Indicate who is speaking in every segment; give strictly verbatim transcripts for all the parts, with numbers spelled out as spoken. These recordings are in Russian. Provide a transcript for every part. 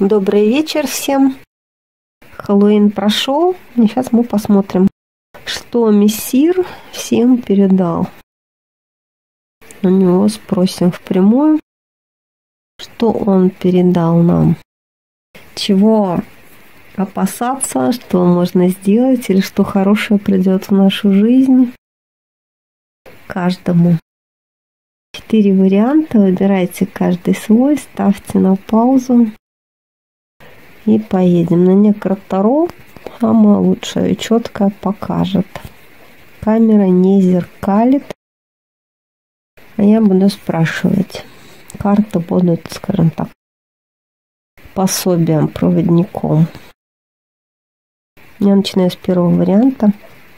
Speaker 1: Добрый вечер всем. Хэллоуин прошел. И сейчас мы посмотрим, что мессир всем передал. У него спросим впрямую, что он передал нам. Чего опасаться, что можно сделать, или что хорошее придет в нашу жизнь каждому. Четыре варианта. Выбирайте каждый свой, ставьте на паузу. И поедем. На некротору самое лучшее и четко покажет. Камера не зеркалит. А я буду спрашивать. Карты будут, скажем так, пособием, проводником. Я начинаю с первого варианта.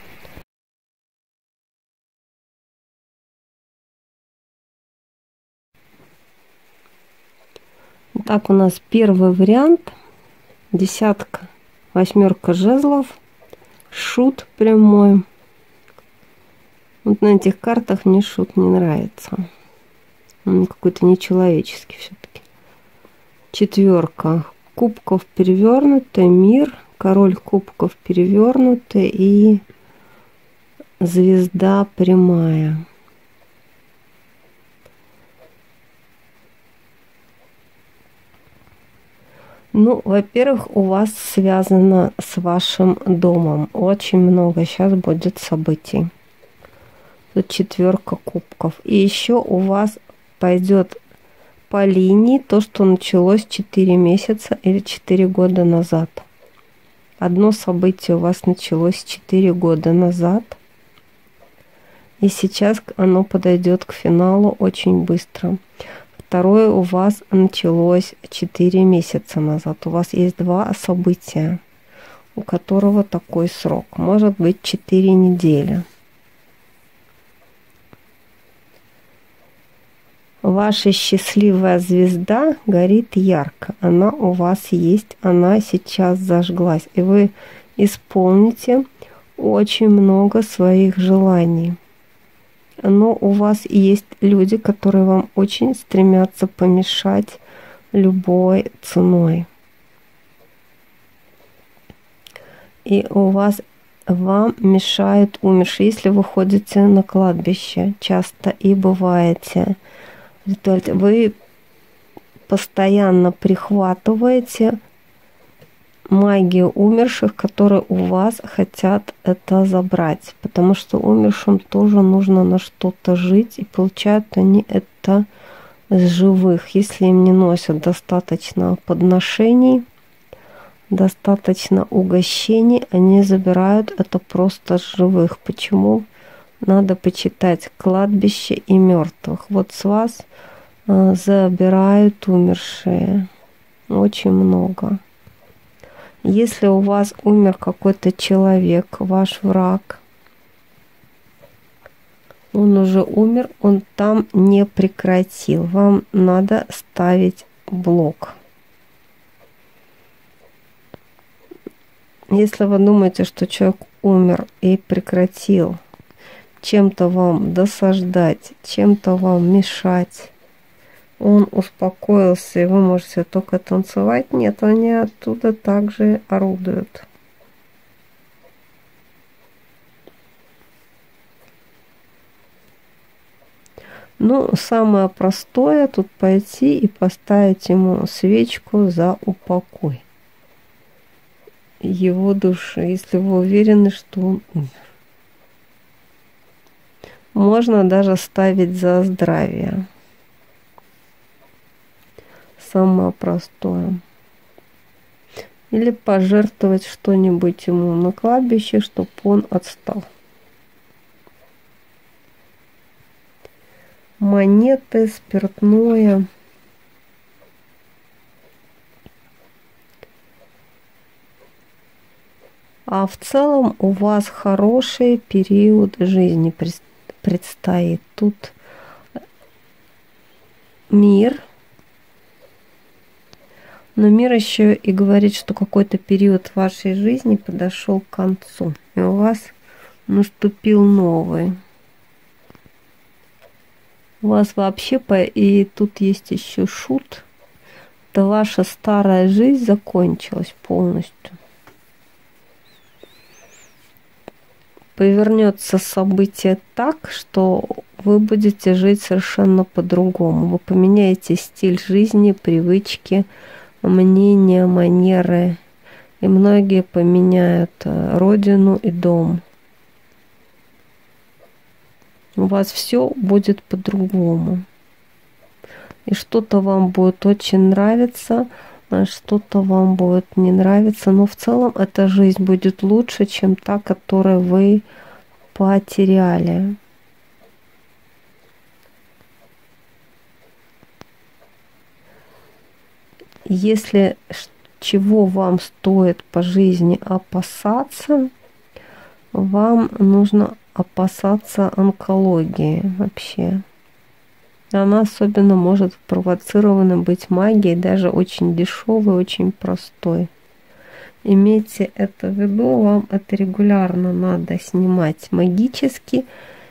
Speaker 1: Так, у нас первый вариант. Десятка, восьмерка жезлов, шут прямой. Вот на этих картах мне шут не нравится. Он какой-то нечеловеческий все-таки. Четверка кубков перевернутый, мир, король кубков перевернутый и звезда прямая. Ну, во-первых, у вас связано с вашим домом. Очень много сейчас будет событий. Тут четверка кубков. И еще у вас пойдет по линии то, что началось четыре месяца или четыре года назад. Одно событие у вас началось четыре года назад. И сейчас оно подойдет к финалу очень быстро. Второе у вас началось четыре месяца назад. У вас есть два события, у которого такой срок. Может быть четыре недели. Ваша счастливая звезда горит ярко. Она у вас есть, она сейчас зажглась. И вы исполните очень много своих желаний. Но у вас есть люди, которые вам очень стремятся помешать любой ценой. И у вас вам мешают умершие, если вы ходите на кладбище часто и бываете. Вы постоянно прихватываете магию умерших, которые у вас хотят это забрать. Потому что умершим тоже нужно на что-то жить. И получают они это с живых. Если им не носят достаточно подношений, достаточно угощений, они забирают это просто с живых. Почему? Надо почитать кладбище и мертвых. Вот с вас а, забирают умершие. Очень много. Если у вас умер какой-то человек, ваш враг, он уже умер, он там не прекратил. Вам надо ставить блок. Если вы думаете, что человек умер и прекратил чем-то вам досаждать, чем-то вам мешать, он успокоился, и вы можете только танцевать. Нет, они оттуда также орудуют. Ну, самое простое тут пойти и поставить ему свечку за упокой его души, если вы уверены, что он умер. Можно даже ставить за здравие. Самое простое. Или пожертвовать что-нибудь ему на кладбище, чтобы он отстал. Монеты, спиртное. А в целом у вас хороший период жизни предстоит. Тут мир. Но мир еще и говорит, что какой-то период вашей жизни подошел к концу. И у вас наступил новый. У вас вообще, по... и тут есть еще шут. Это ваша старая жизнь закончилась полностью. Повернется событие так, что вы будете жить совершенно по-другому. Вы поменяете стиль жизни, привычки, мнения, манеры. И многие поменяют родину и дом. У вас все будет по-другому. И что-то вам будет очень нравиться, а что-то вам будет не нравиться. Но в целом эта жизнь будет лучше, чем та, которую вы потеряли. Если чего вам стоит по жизни опасаться, вам нужно опасаться онкологии вообще. Она особенно может провоцирована быть магией, даже очень дешевой, очень простой. Имейте это в виду, вам это регулярно надо снимать магически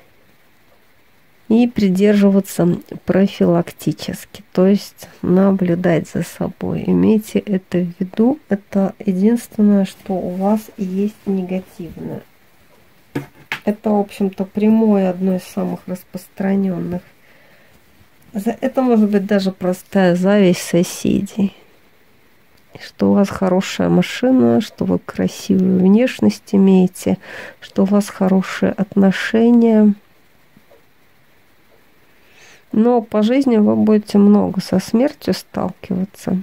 Speaker 1: и придерживаться профилактически, то есть наблюдать за собой. Имейте это в виду, это единственное, что у вас есть негативное. Это, в общем-то, прямое, одно из самых распространенных. Это может быть даже простая зависть соседей. Что у вас хорошая машина, что вы красивую внешность имеете, что у вас хорошие отношения. Но по жизни вы будете много со смертью сталкиваться.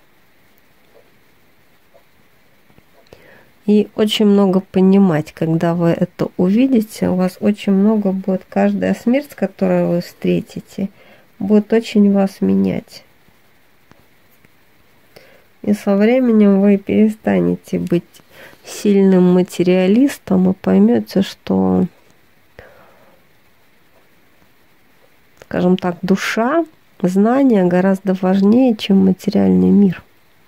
Speaker 1: И очень много понимать, когда вы это увидите, у вас очень много будет, каждая смерть, которую вы встретите, будет очень вас менять. И со временем вы перестанете быть сильным материалистом и поймете, что, скажем так, душа, знание гораздо важнее, чем материальный мир.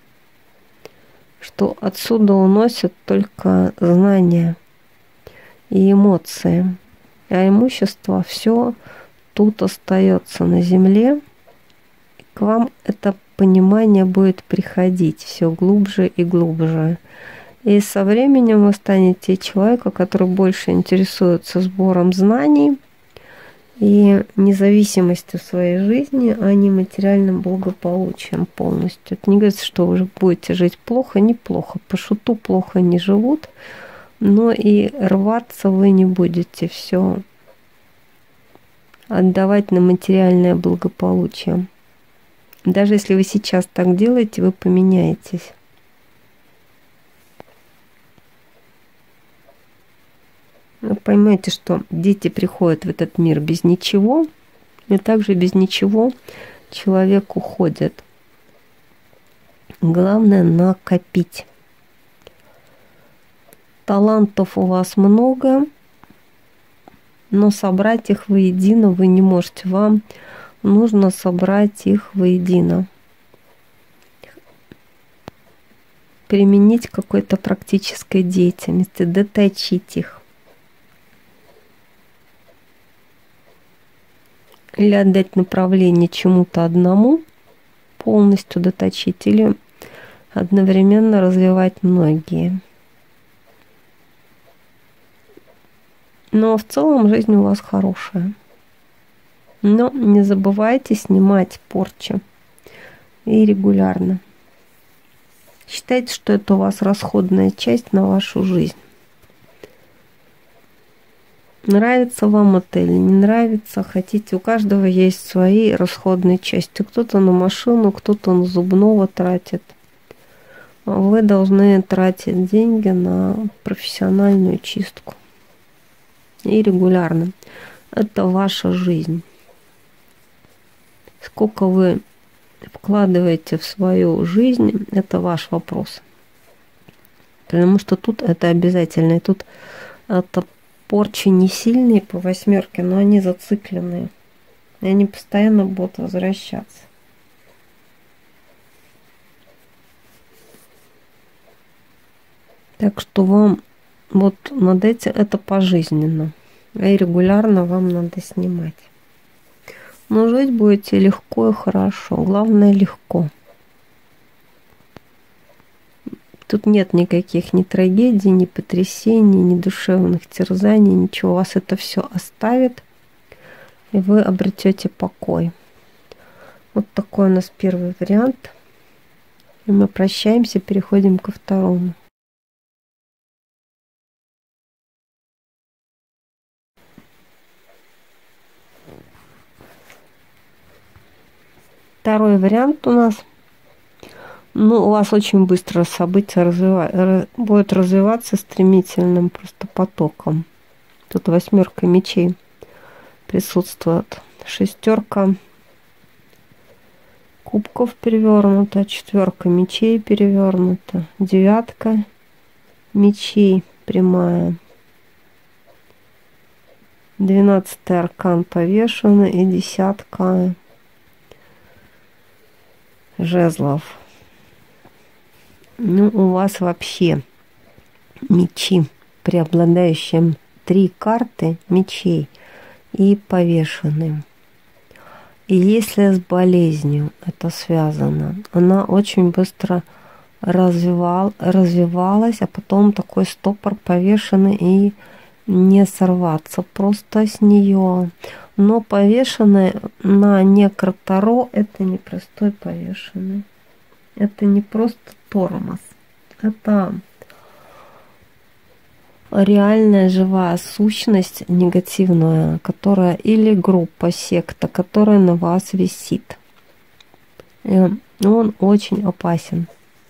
Speaker 1: Что отсюда уносят только знания и эмоции. А имущество все тут остается на земле. И к вам это понимание будет приходить все глубже и глубже. И со временем вы станете человеком, который больше интересуется сбором знаний и независимостью в своей жизни, а не материальным благополучием полностью. Это не говорится, что вы уже будете жить плохо, неплохо. По шуту плохо не живут, но и рваться вы не будете все отдавать на материальное благополучие. Даже если вы сейчас так делаете, вы поменяетесь. Вы поймете, что дети приходят в этот мир без ничего, и также без ничего человек уходит. Главное накопить. Талантов у вас много, но собрать их воедино вы не можете. Вам нужно собрать их воедино. Применить к какой-то практической деятельности, доточить их. Или отдать направление чему-то одному, полностью доточить, или одновременно развивать многие. Но в целом жизнь у вас хорошая. Но не забывайте снимать порчи и регулярно. Считайте, что это у вас расходная часть на вашу жизнь. Нравится вам это или не нравится, хотите, у каждого есть свои расходные части. Кто-то на машину, кто-то на зубного тратит. Вы должны тратить деньги на профессиональную чистку. И регулярно. Это ваша жизнь. Сколько вы вкладываете в свою жизнь, это ваш вопрос. Потому что тут это обязательно. И тут это порчи не сильные по восьмерке, но они зацикленные. И они постоянно будут возвращаться. Так что вам вот над этим это пожизненно. И регулярно вам надо снимать. Но жить будете легко и хорошо. Главное, легко. Тут нет никаких ни трагедий, ни потрясений, ни душевных терзаний, ничего. Вас это все оставит, и вы обретете покой. Вот такой у нас первый вариант. И мы прощаемся, переходим ко второму. Второй вариант у нас. Ну, у вас очень быстро события развива... будут развиваться стремительным просто потоком. Тут восьмерка мечей присутствует. Шестерка кубков перевернута, четверка мечей перевернута, девятка мечей прямая, двенадцатый аркан повешенный и десятка жезлов. Ну, у вас вообще мечи, преобладающие три карты мечей и повешенные. И если с болезнью это связано, она очень быстро развивал, развивалась, а потом такой стопор повешенный и не сорваться просто с нее. Но повешенный на некротаро это не простой повешенный. Это не просто тормоз. Это реальная живая сущность негативная, которая или группа, секта, которая на вас висит. И он очень опасен.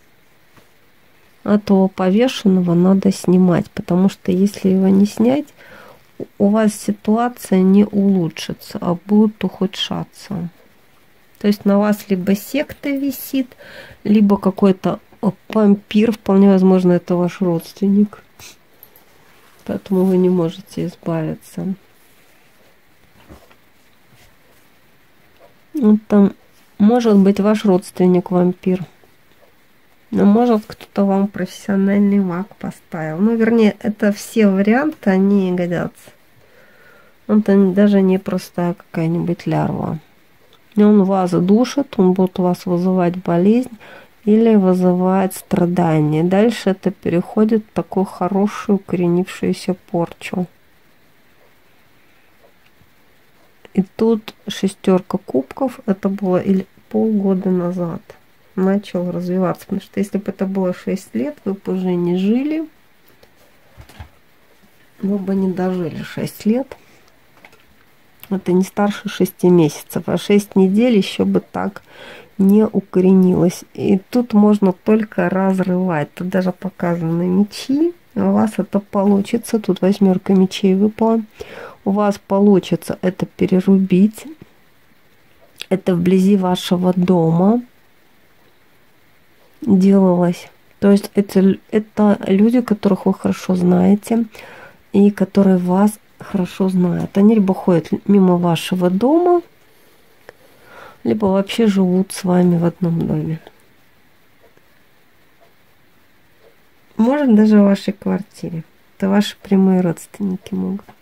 Speaker 1: Этого повешенного надо снимать, потому что если его не снять, у вас ситуация не улучшится, а будет ухудшаться. То есть на вас либо секта висит, либо какой-то вампир, вполне возможно, это ваш родственник. Поэтому вы не можете избавиться. Это может быть ваш родственник вампир. Но может кто-то вам профессиональный маг поставил. Ну, вернее, это все варианты, они годятся. Это даже не простая какая-нибудь лярва. И он вас душит, он будет у вас вызывать болезнь или вызывает страдания. Дальше это переходит в такую хорошую укоренившуюся порчу. И тут шестерка кубков, это было или полгода назад, начал развиваться. Потому что если бы это было шесть лет, вы бы уже не жили. Вы бы не дожили шесть лет. Это не старше шести месяцев, а шесть недель еще бы так не укоренилось. И тут можно только разрывать. Тут даже показаны мечи. У вас это получится. Тут восьмерка мечей выпала. У вас получится это перерубить. Это вблизи вашего дома делалось. То есть это, это люди, которых вы хорошо знаете и которые вас хорошо знают. Они либо ходят мимо вашего дома, либо вообще живут с вами в одном доме. Может, даже в вашей квартире. Это ваши прямые родственники могут быть.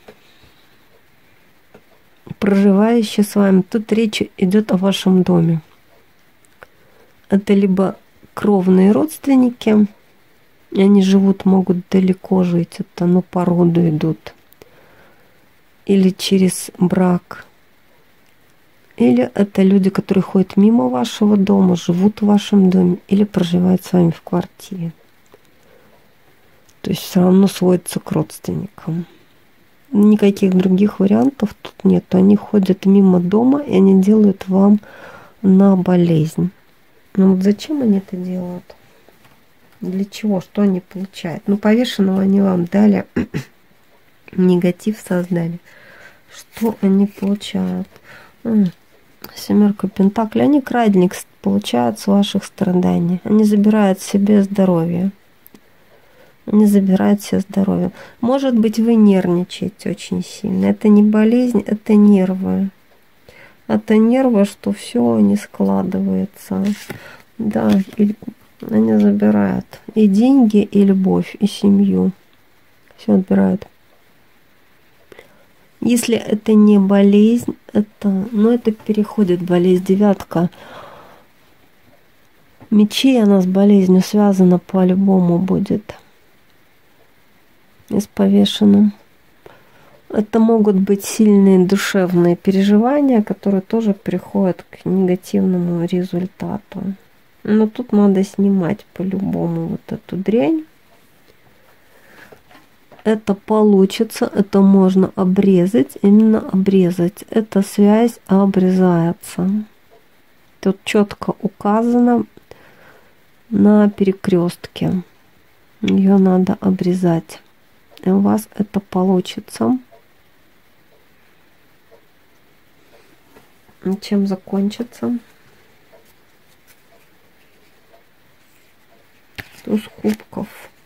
Speaker 1: Проживающие с вами. Тут речь идет о вашем доме. Это либо кровные родственники, они живут, могут далеко жить, это ну, по роду идут. Или через брак. Или это люди, которые ходят мимо вашего дома, живут в вашем доме или проживают с вами в квартире. То есть все равно сводится к родственникам. Никаких других вариантов тут нет. Они ходят мимо дома, и они делают вам на болезнь. Но вот зачем они это делают? Для чего? Что они получают? Ну, повешенного они вам дали, негатив создали. Что они получают? Семерка пентаклей. Они крадник получают с ваших страданий. Они забирают себе здоровье. Они забирают себе здоровье. Может быть, вы нервничаете очень сильно. Это не болезнь, это нервы. Это нервы, что все не складывается. Да, и они забирают и деньги, и любовь, и семью. Все отбирают. Если это не болезнь, это, ну, это переходит болезнь. Девятка Мечей, она с болезнью связана по-любому будет. И с повешенным. Это могут быть сильные душевные переживания, которые тоже приходят к негативному результату. Но тут надо снимать по-любому вот эту дрянь. Это получится, это можно обрезать, именно обрезать. Эта связь обрезается. Тут четко указано на перекрестке. Ее надо обрезать. И у вас это получится. Чем закончится? Туз кубков.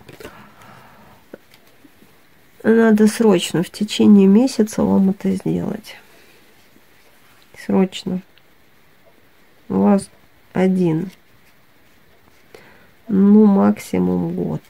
Speaker 1: Надо срочно, в течение месяца вам это сделать. Срочно. У вас один. Ну, максимум год.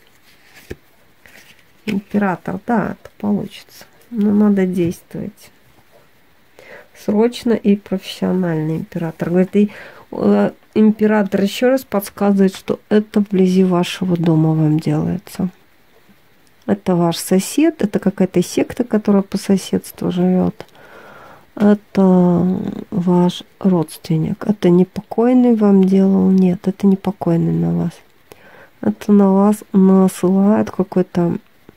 Speaker 1: Император, да, это получится. Но надо действовать. Срочно и профессионально император. Говорит, и э, император еще раз подсказывает, что это вблизи вашего дома вам делается. Это ваш сосед, это какая-то секта, которая по соседству живет. Это ваш родственник. Это не покойный вам делал, нет, это не покойный на вас. Это на вас насылает какой-то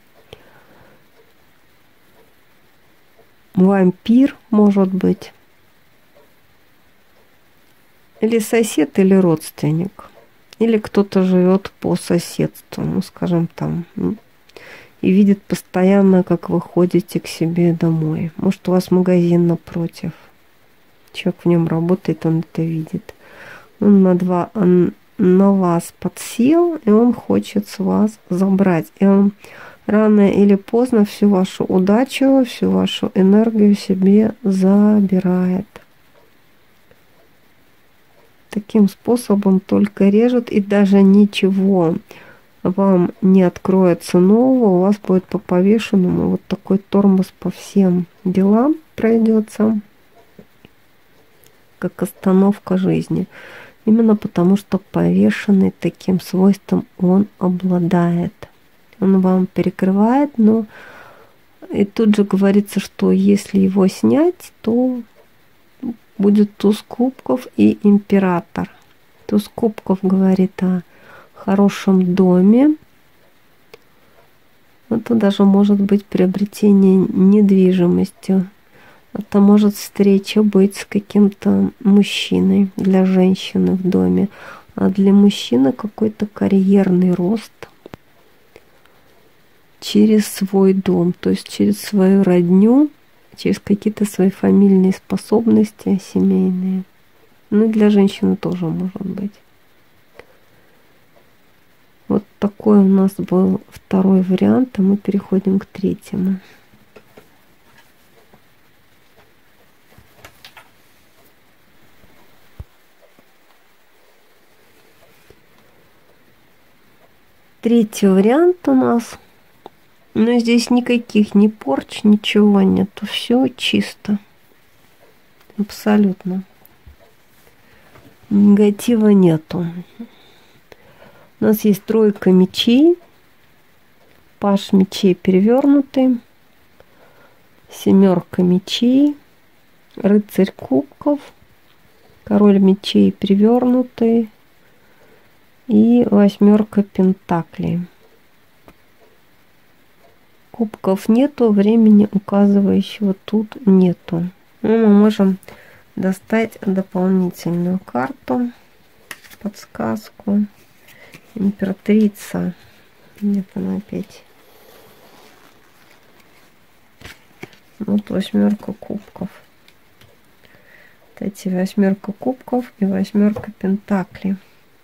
Speaker 1: вампир, может быть. Или сосед, или родственник. Или кто-то живет по соседству, ну, скажем, там, и видит постоянно, как вы ходите к себе домой. Может, у вас магазин напротив. Человек в нем работает, он это видит. Он на, два, он на вас подсел, и он хочет с вас забрать. И он рано или поздно всю вашу удачу, всю вашу энергию себе забирает. Таким способом только режет, и даже ничего вам не откроется нового, у вас будет по повешенному вот такой тормоз по всем делам пройдется, как остановка жизни. Именно потому, что повешенный таким свойством он обладает. Он вам перекрывает, но и тут же говорится, что если его снять, то будет туз кубков и император. Туз кубков говорит о хорошем доме. Это даже может быть приобретение недвижимости. Это может встреча быть с каким-то мужчиной для женщины в доме. А для мужчины какой-то карьерный рост через свой дом, то есть через свою родню, через какие-то свои фамильные способности семейные. Ну и для женщины тоже может быть. Вот такой у нас был второй вариант, а мы переходим к третьему. Третий вариант у нас. Но здесь никаких ни порч, ничего нету. Все чисто. Абсолютно. Негатива нету. У нас есть тройка мечей. Паш мечей перевернутый. Семерка мечей. Рыцарь кубков. Король мечей перевернутый. И восьмерка пентаклей. Кубков нету, времени указывающего тут нету. Ну, мы можем достать дополнительную карту, подсказку. Императрица. Нет, она опять. Вот восьмерка кубков. Вот эти восьмерка кубков и восьмерка пентаклей.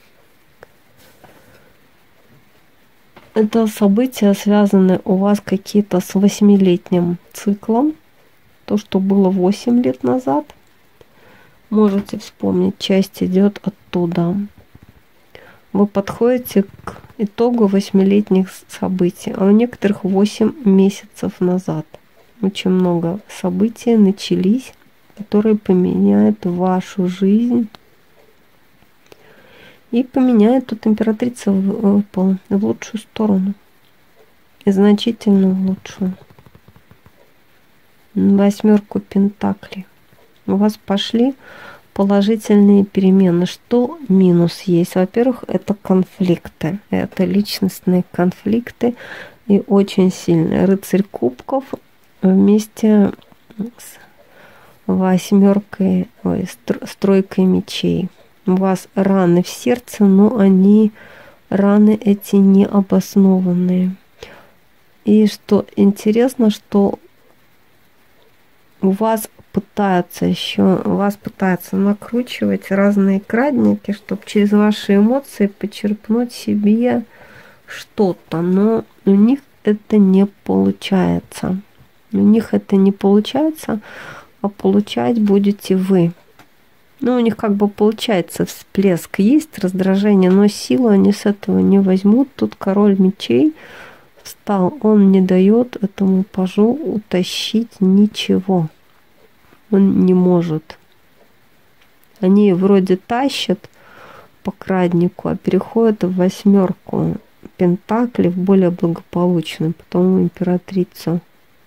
Speaker 1: Это события связаны у вас какие-то с восьмилетним циклом. То, что было восемь лет назад. Можете вспомнить, часть идет оттуда. Вы подходите к итогу восьмилетних событий, а у некоторых восемь месяцев назад. Очень много событий начались, которые поменяют вашу жизнь и поменяет тут императрица в, в, в лучшую сторону. И значительно в лучшую. Восьмерку пентаклей. У вас пошли положительные перемены. Что минус есть? Во-первых, это конфликты. Это личностные конфликты. И очень сильные. Рыцарь кубков вместе с восьмеркой, ой, с тройкой мечей. У вас раны в сердце, но они, раны эти необоснованные. И что интересно, что у вас пытаются еще, вас пытаются накручивать разные крадники, чтобы через ваши эмоции почерпнуть себе что-то, но у них это не получается. У них это не получается, а получать будете вы. Ну, у них как бы получается всплеск, есть раздражение, но силу они с этого не возьмут. Тут король мечей встал, он не дает этому пажу утащить ничего. Он не может. Они вроде тащат по краднику, а переходят в восьмерку пентаклей, в более благополучную, потом императрицу.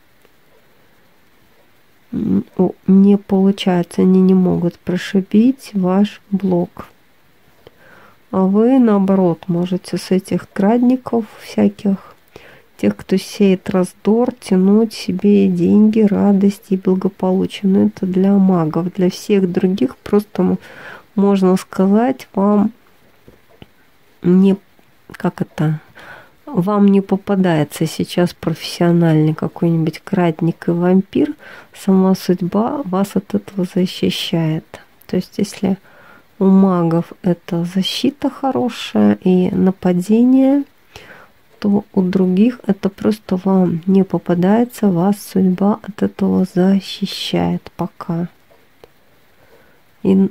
Speaker 1: Не получается, они не могут прошибить ваш блок. А вы, наоборот, можете с этих крадников всяких, тех, кто сеет раздор, тянуть себе деньги, радость и благополучие. Но это для магов. Для всех других просто, можно сказать, вам не... Как это? Вам не попадается сейчас профессиональный какой-нибудь крадник и вампир. Сама судьба вас от этого защищает. То есть, если у магов это защита хорошая и нападение, то у других это просто вам не попадается, вас судьба от этого защищает пока. И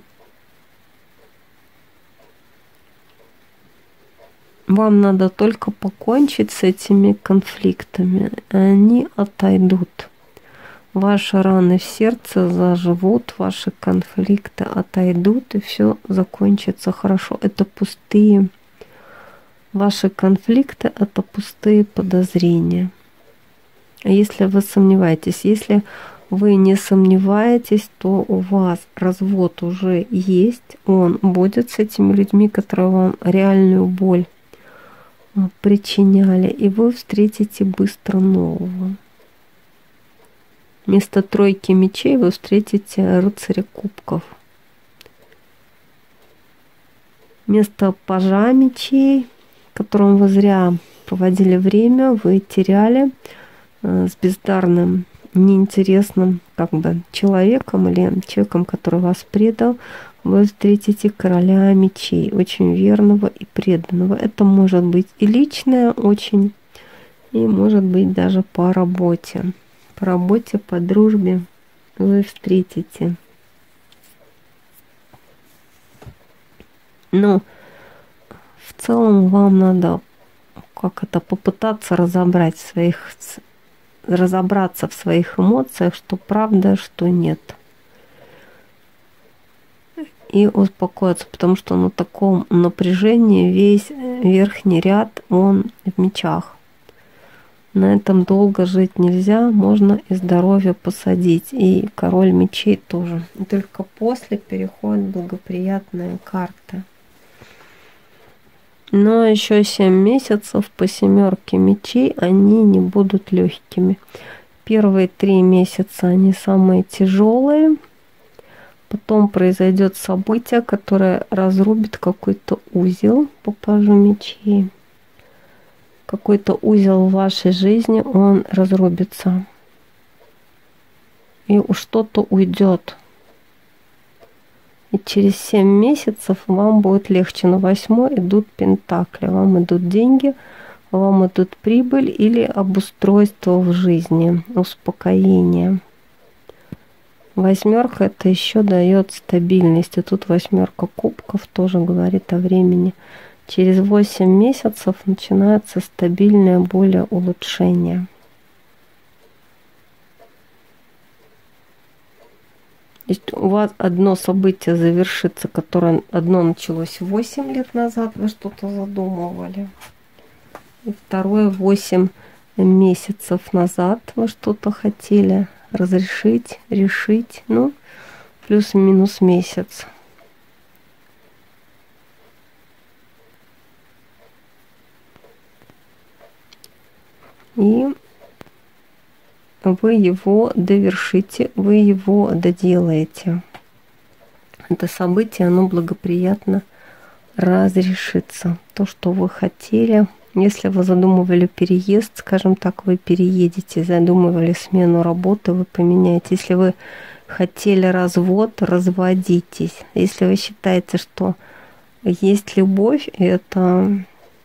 Speaker 1: вам надо только покончить с этими конфликтами, и они отойдут. Ваши раны в сердце заживут, ваши конфликты отойдут, и все закончится хорошо. Это пустые, ваши конфликты, это пустые подозрения. А если вы сомневаетесь, если вы не сомневаетесь, то у вас развод уже есть, он будет с этими людьми, которые вам реальную боль причиняли, и вы встретите быстро нового. Вместо тройки мечей вы встретите рыцаря кубков. Вместо пажа мечей, которым вы зря проводили время, вы теряли с бездарным, неинтересным как бы человеком или человеком, который вас предал, вы встретите короля мечей, очень верного и преданного. Это может быть и личное очень, и может быть даже по работе. По работе, по дружбе вы встретите. Но в целом вам надо как это попытаться разобрать в своих, разобраться в своих эмоциях, что правда, что нет. И успокоиться, потому что на таком напряжении весь верхний ряд, он в мечах. На этом долго жить нельзя, можно и здоровье посадить, и король мечей тоже. И только после переходит благоприятная карта. Но еще семь месяцев по семерке мечей, они не будут легкими. Первые три месяца они самые тяжелые. Потом произойдет событие, которое разрубит какой-то узел по пажу мечей. Какой-то узел в вашей жизни, он разрубится. И что-то уйдет. И через семь месяцев вам будет легче. На восьмой идут пентакли. Вам идут деньги, вам идут прибыль или обустройство в жизни, успокоение. Восьмерка это еще дает стабильность. И тут восьмерка кубков тоже говорит о времени. Через восемь месяцев начинается стабильное более улучшение. есть у вас одно событие завершится, которое одно началось восемь лет назад, вы что-то задумывали. И второе восемь месяцев назад вы что-то хотели разрешить, решить. Ну, плюс-минус месяц. И вы его довершите, вы его доделаете. Это событие, оно благоприятно разрешится. То, что вы хотели. Если вы задумывали переезд, скажем так, вы переедете, задумывали смену работы, вы поменяете. Если вы хотели развод, разводитесь. Если вы считаете, что есть любовь, это,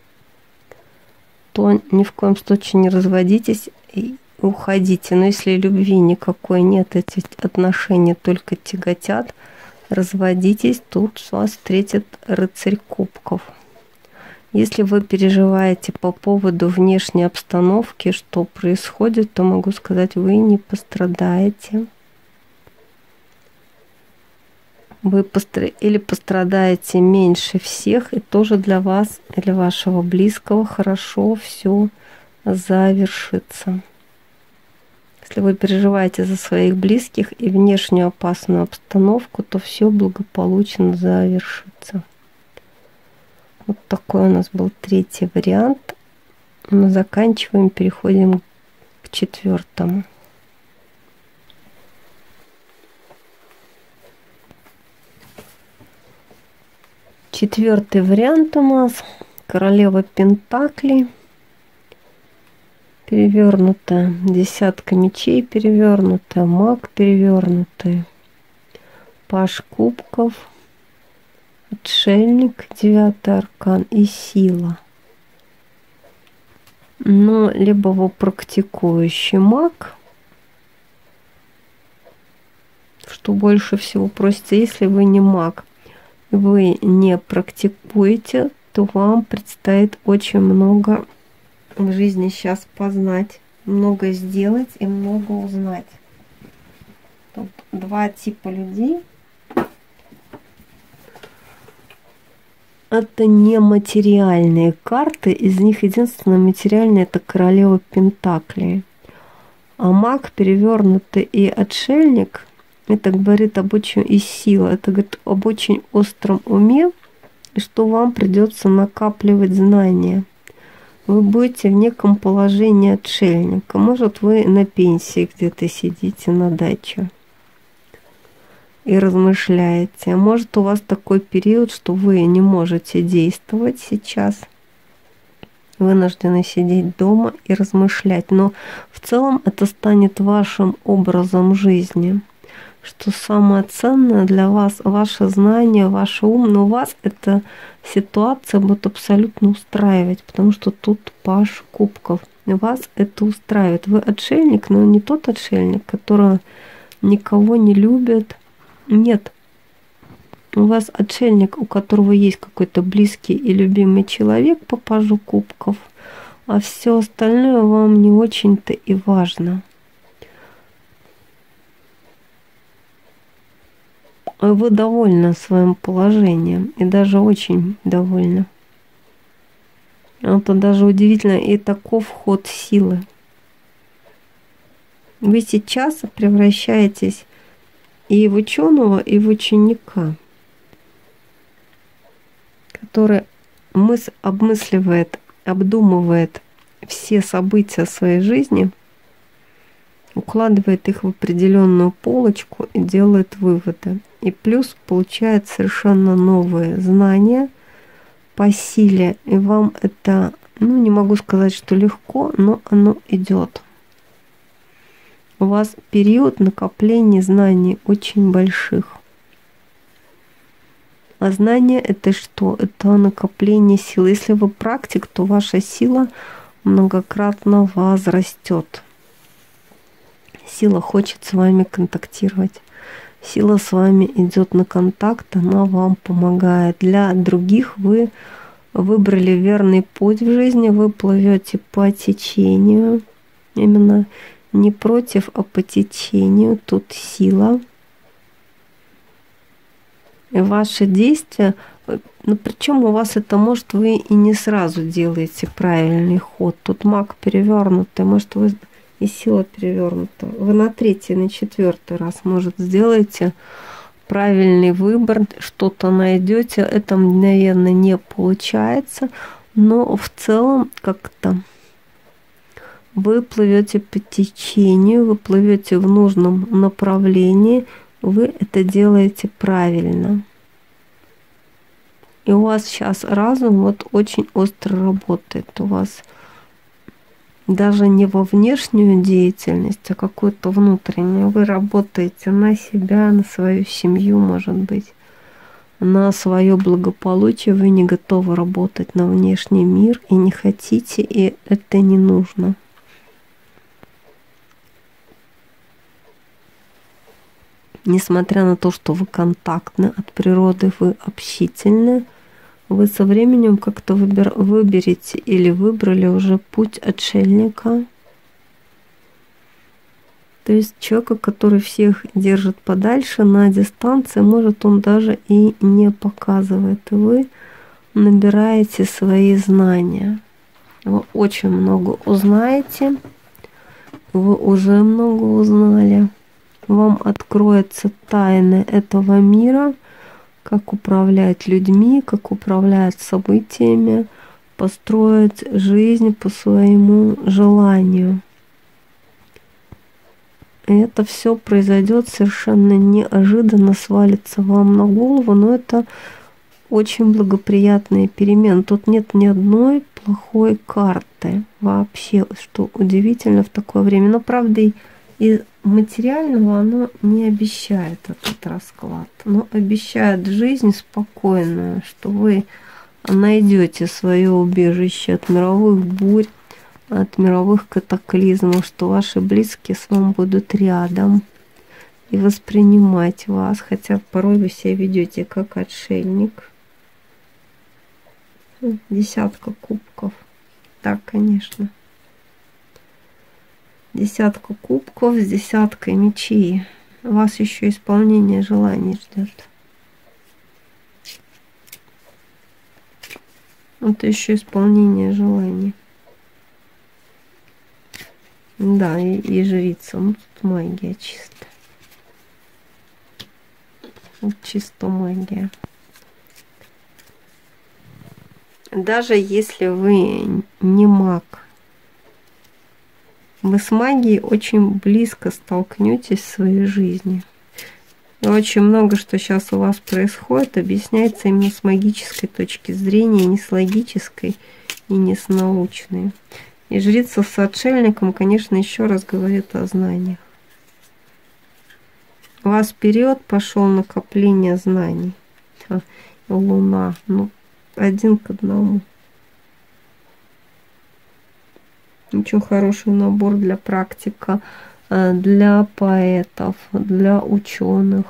Speaker 1: то ни в коем случае не разводитесь и уходите. Но если любви никакой нет, эти отношения только тяготят, разводитесь, тут вас встретит рыцарь кубков. Если вы переживаете по поводу внешней обстановки, что происходит, то могу сказать, вы не пострадаете. Вы постр... или пострадаете меньше всех, и тоже для вас или вашего близкого хорошо все завершится. Если вы переживаете за своих близких и внешнюю опасную обстановку, то все благополучно завершится. Вот такой у нас был третий вариант. Мы заканчиваем, переходим к четвертому. Четвертый вариант у нас королева пентаклей. Перевернутая, десятка мечей перевернутая, маг перевернутый, паж кубков, отшельник, девятый аркан и сила. Но либо вы практикующий маг, что больше всего просится, если вы не маг, вы не практикуете, то вам предстоит очень много в жизни сейчас познать, много сделать и много узнать. Тут два типа людей. Это нематериальные карты, из них единственное материальное — это королева пентаклей. А маг, перевернутый и отшельник, это говорит об очень и сила, это говорит об очень остром уме, и что вам придется накапливать знания. Вы будете в неком положении отшельника. Может, вы на пенсии где-то сидите на даче и размышляете. А может, у вас такой период, что вы не можете действовать сейчас. Вынуждены сидеть дома и размышлять. Но в целом это станет вашим образом жизни. Что самое ценное для вас — ваше знание, ваш ум. Но вас эта ситуация будет абсолютно устраивать, потому что тут паж кубков. Вас это устраивает. Вы отшельник, но не тот отшельник, который никого не любит. Нет. У вас отшельник, у которого есть какой-то близкий и любимый человек по пажу кубков, а все остальное вам не очень-то и важно. Вы довольны своим положением, и даже очень довольны. Это даже удивительно, и таков ход силы. Вы сейчас превращаетесь и в ученого, и в ученика, который мыс обмысливает, обдумывает все события своей жизни, укладывает их в определенную полочку и делает выводы. И плюс получает совершенно новые знания по силе. И вам это, ну, не могу сказать, что легко, но оно идет. У вас период накопления знаний очень больших. А знание — это что? Это накопление силы. Если вы практик, то ваша сила многократно возрастет. Сила хочет с вами контактировать. Сила с вами идет на контакт, она вам помогает. Для других вы выбрали верный путь в жизни, вы плывете по течению. Именно не против, а по течению. Тут сила. И ваши действия, ну причем у вас это может вы и не сразу делаете правильный ход. Тут маг перевернутый, может вы и сила перевернута. Вы на третий, на четвертый раз, может, сделаете правильный выбор, что-то найдете. Это мгновенно не получается, но в целом как-то вы плывете по течению, вы плывете в нужном направлении, вы это делаете правильно. И у вас сейчас разум вот очень остро работает. У вас даже не во внешнюю деятельность, а какую-то внутреннюю. Вы работаете на себя, на свою семью, может быть, на свое благополучие. Вы не готовы работать на внешний мир и не хотите, и это не нужно. Несмотря на то, что вы контактны от природы, вы общительны, вы со временем как-то выбер, выберете или выбрали уже путь отшельника. То есть человека, который всех держит подальше, на дистанции, может, он даже и не показывает. И вы набираете свои знания. Вы очень много узнаете, вы уже много узнали. Вам откроется тайны этого мира, как управлять людьми, как управлять событиями, построить жизнь по своему желанию. И это все произойдет совершенно неожиданно, свалится вам на голову, но это очень благоприятные перемены. Тут нет ни одной плохой карты вообще, что удивительно в такое время. Но правда и из материального оно не обещает этот расклад, но обещает жизнь спокойную, что вы найдете свое убежище от мировых бурь, от мировых катаклизмов, что ваши близкие с вами будут рядом и воспринимать вас, хотя порой вы себя ведете как отшельник. Десятка кубков. Так, конечно. Десятка кубков с десяткой мечей. Вас еще исполнение желаний ждет. Это еще исполнение желаний. Да, и, и жрица. Ну, тут магия чисто. Вот чисто магия. Даже если вы не маг, вы с магией очень близко столкнетесь в своей жизни. И очень много, что сейчас у вас происходит, объясняется именно с магической точки зрения, не с логической и не с научной. И жрица с отшельником, конечно, еще раз говорит о знаниях. У вас период пошел накопление знаний. Луна, ну, один к одному. Очень хороший набор для практика, для поэтов, для ученых.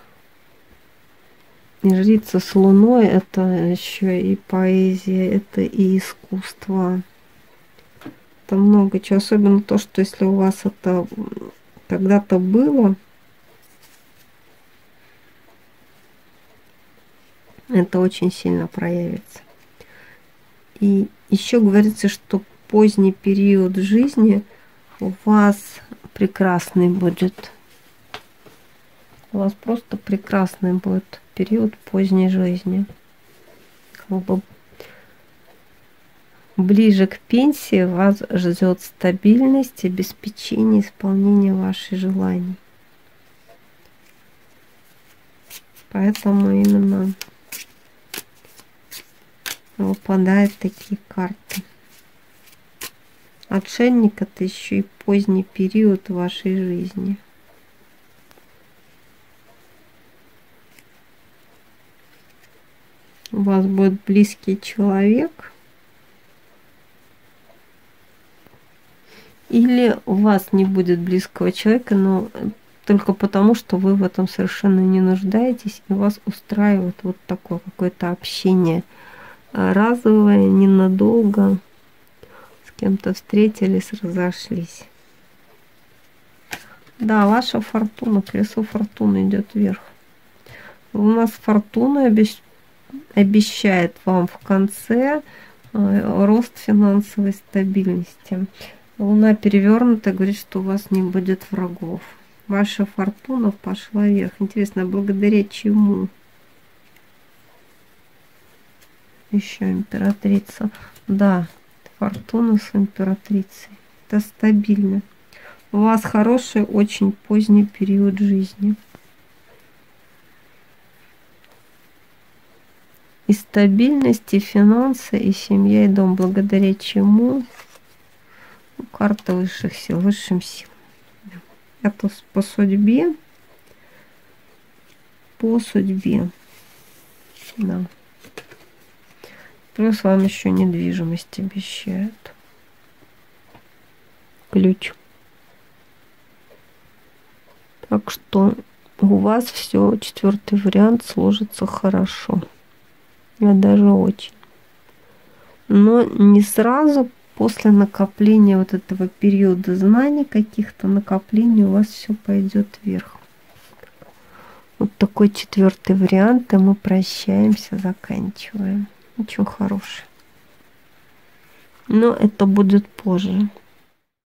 Speaker 1: И жрица с Луной — это еще и поэзия, это и искусство. Это много чего. Особенно то, что если у вас это когда-то было, это очень сильно проявится. И еще говорится, что поздний период жизни у вас прекрасный будет. У вас просто прекрасный будет период поздней жизни. Как бы ближе к пенсии вас ждет стабильность, обеспечение исполнения ваших желаний. Поэтому именно выпадают такие карты. Отшельник — это еще и поздний период вашей жизни. У вас будет близкий человек, или у вас не будет близкого человека, но только потому, что вы в этом совершенно не нуждаетесь, и вас устраивает вот такое какое-то общение разовое, ненадолго. С кем-то встретились, разошлись. Да, ваша фортуна, колесо фортуны идет вверх. Луна с фортуной обещ... обещает вам в конце э, рост финансовой стабильности. Луна перевернутая говорит, что у вас не будет врагов. Ваша фортуна пошла вверх. Интересно, благодаря чему? Еще императрица. Да, фортуна с императрицей. Это стабильно. У вас хороший, очень поздний период жизни. И стабильность, и финансы, и семья, и дом. Благодаря чему? Ну, карта высших сил, высшим силам. Это по судьбе. По судьбе. Да. Плюс вам еще недвижимость обещают. Ключ. Так что у вас все, четвертый вариант сложится хорошо. Я даже очень. Но не сразу после накопления вот этого периода знаний, каких-то накоплений, у вас все пойдет вверх. Вот такой четвертый вариант, и мы прощаемся, заканчиваем. Ничего хорошего. Но это будет позже.